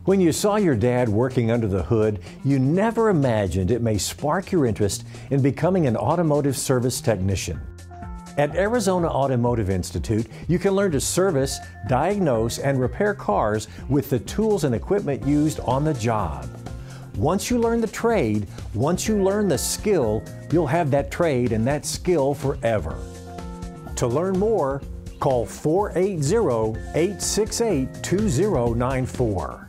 When you saw your dad working under the hood, you never imagined it may spark your interest in becoming an automotive service technician. At Arizona Automotive Institute, you can learn to service, diagnose, and repair cars with the tools and equipment used on the job. Once you learn the trade, once you learn the skill, you'll have that trade and that skill forever. To learn more, call 480-868-2094.